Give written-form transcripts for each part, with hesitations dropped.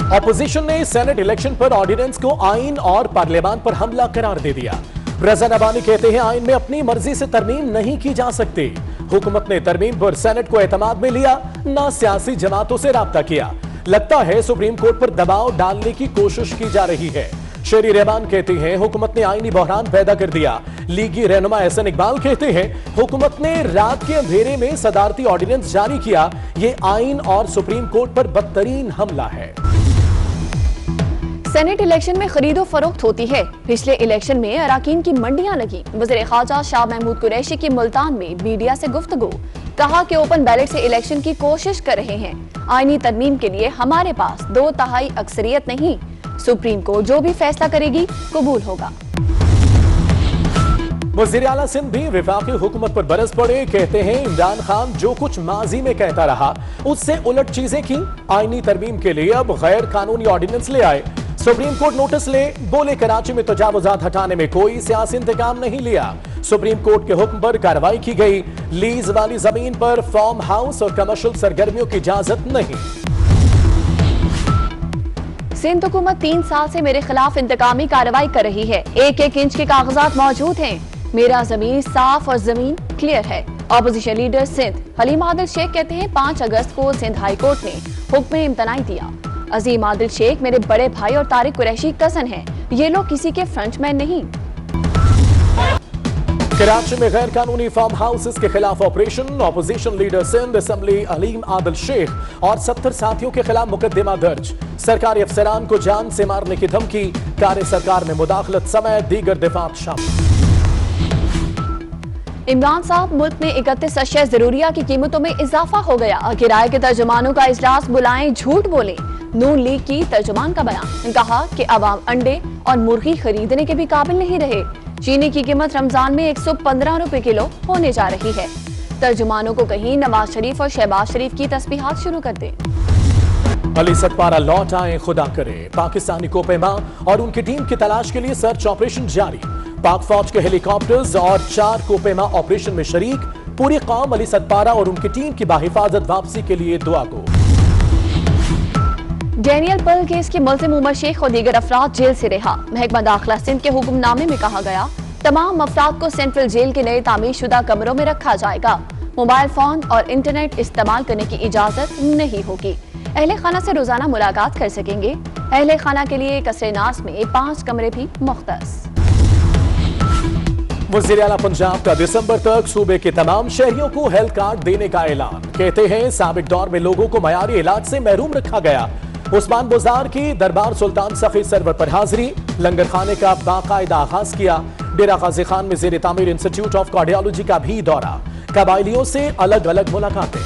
Opposition ने senate election पर ordinance को आइन और पार्लियामान पर हमला करार दे दिया। रजा नबानी कहते हैं आइन में अपनी मर्जी से तरमीम नहीं की जा सकती। हुकूमत ने तरमीम पर सेनेट को एतमाद में लिया, ना सियासी जमातों से राब्ता किया। लगता है सुप्रीम कोर्ट पर दबाव डालने की कोशिश की जा रही है। शेरी रहमान कहती हैं हुकूमत ने आईनी बहरान पैदा कर दिया। लीगी रहनुमा एहसन इकबाल कहते हैं हुकूमत ने रात के अंधेरे में सदारती ऑर्डिनेंस जारी किया। ये आइन और सुप्रीम कोर्ट पर बदतरीन हमला है। सेनेट इलेक्शन में खरीदो फरोख्त होती है। पिछले इलेक्शन में अराकीन की मंडियां लगी। वज़ीर ख़ारजा शाह महमूद कुरैशी की मुल्तान में मीडिया से गुफ्तगू, कहा कि ओपन बैलेट से इलेक्शन की कोशिश कर रहे हैं। आईनी तरमीम के लिए हमारे पास 2/3 अक्सरियत नहीं, सुप्रीम कोर्ट जो भी फैसला करेगी कबूल होगा। वज़ीर आला सिंध भी वफाकी हुकूमत पर बरस पड़े। कहते हैं इमरान खान जो कुछ माजी में कहता रहा उससे उलट चीजें की। आईनी तरमीम के लिए अब गैर कानूनी ऑर्डिनेंस ले आए। सुप्रीम कोर्ट नोटिस ले, बोले कराची में तजावुजात हटाने में कोई सियासी इंतकाम नहीं लिया। सुप्रीम कोर्ट के हुक्म पर कार्रवाई की गई। लीज वाली जमीन पर फार्म हाउस और कमर्शियल सरगर्मियों की इजाजत नहीं। सिंध हुकूमत 3 साल से मेरे खिलाफ इंतकामी कार्रवाई कर रही है। 1-1 इंच के कागजात मौजूद हैं। मेरा जमीन साफ और जमीन क्लियर है। ऑपोजिशन लीडर सिंध हलीम आदिल शेख कहते हैं 5 अगस्त को सिंध हाई कोर्ट ने हुक्म इम्तनाई दिया। अजीम आदिल शेख मेरे बड़े भाई और तारिक कुरैशी कजन हैं। ये लोग किसी के फ्रंटमैन नहीं। कराची में गैर कानूनी फार्म हाउसेस के खिलाफ operation. Opposition leader Sindh assembly Haleem Adil Sheikh और 70 साथियों के खिलाफ मुकदमा दर्ज। सरकारी अफसरान को जान से मारने की धमकी। कार्य सरकार में मुदाखलत समेत दीगर दिफात शामिल। इमरान साहब मुल्क में 31 अशिया जरूरिया की कीमतों में इजाफा हो गया। किराए के तर्जुमानों का इजलास बुलाएं, झूठ बोले। नून लीग की तर्जुमान का बयान, कहा कि अवाम अंडे और मुर्गी खरीदने के भी काबिल नहीं रहे। चीनी की कीमत रमजान में 115 रुपए किलो होने जा रही है। तर्जुमानों को कहीं नवाज शरीफ और शहबाज शरीफ की तस्बीहात शुरू कर दे। अली सतपारा लौट आए, खुदा करे। पाकिस्तानी कोपेमा और उनकी टीम की तलाश के लिए सर्च ऑपरेशन जारी। पाक फौज के हेलीकॉप्टर्स और 4 कोपेमा ऑपरेशन में शरीक। पूरी कौम अली सतपारा और उनकी टीम की बाहिफाजत वापसी के लिए दुआ को। डैनियल पर्ल केस के मुल्जिम उमर शेख और दीगर अफराद जेल से रिहा। महकमा दाखिला सिंध के हुक्मनामे में कहा गया तमाम अफराद को सेंट्रल जेल के नए तामीर शुदा कमरों में रखा जाएगा। मोबाइल फोन और इंटरनेट इस्तेमाल करने की इजाजत नहीं होगी। अहले खाना से रोजाना मुलाकात कर सकेंगे। अहले खाना के लिए कसरे नास में 5 कमरे भी मुख्तस। वज़ीर आला पंजाब का दिसंबर तक सूबे के तमाम शहरियों को हेल्थ कार्ड देने का ऐलान। कहते हैं साबिक दौर में लोगों को मयारी इलाज से महरूम रखा गया। उस्मान बुज़ार की दरबार सुल्तान सखी सरवर पर हाजिरी। लंगर खाने का बाकायदा आगाज किया। डेरा गाजी खान में ज़ेर तामीर इंस्टीट्यूट ऑफ कार्डियोलॉजी का भी दौरा। कबायलियों से अलग अलग मुलाकातें।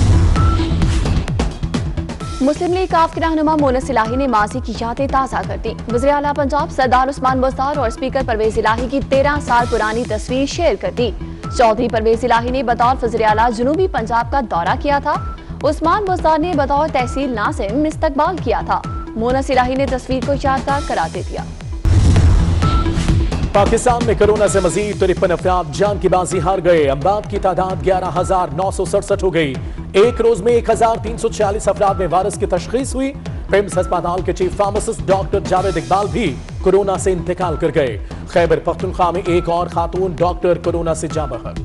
मुस्लिम लीग काफ के रहनुमा मोनस इलाही ने माजी की यादें ताज़ा कर दी। वज़ीर आला पंजाब सरदार उस्मान बुज़दार और स्पीकर परवेज इलाही की 13 साल पुरानी तस्वीर शेयर कर दी। चौधरी परवेज इलाही ने बतौर वज़ीर आला जनूबी पंजाब का दौरा किया था। उस्मान बुज़दार ने बतौर तहसील नाज़िम इस्तकबाल किया था। मोनस इलाही ने तस्वीर को यादगार करार दे दिया। पाकिस्तान में कोरोना से मजीद 53 अफराद जान की बाजी हार गए। अमवात की तादाद 11,967 हो गई। एक रोज में 1,346 अफराद में वायरस की तशखीस हुई। पिम्स अस्पताल के chief pharmacist doctor Javed Iqbal भी कोरोना से इंतकाल कर गए। खैबर पख्तूनख्वा में एक और खातून डॉक्टर कोरोना से जा बहर।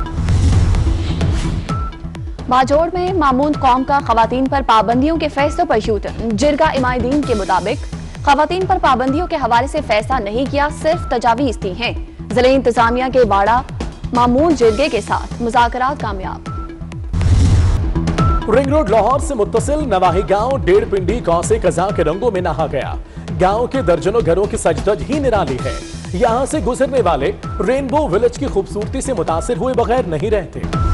बाजोड़ में मामून कौम का खवातीन पर पाबंदियों के फैसलों पर यूटर्न। जिरगा इमादीन के मुताबिक खवातीन पर पाबंदियों के हवाले से फैसला नहीं किया, सिर्फ तजावीज दी हैं। जिले इंतजामिया के बाड़ा मामून जिरगे के साथ मुज़ाकरात कामयाब। रिंग रोड लाहौर से मुत्तसिल नवाही गांव डेढ़ पिंडी गांव से कज़ा के रंगों में नहा गया। गांव के दर्जनों घरों की सजधज ही निराली है। यहां से गुजरने वाले रेनबो विलेज की खूबसूरती से मुतासिर हुए बगैर नहीं रहते।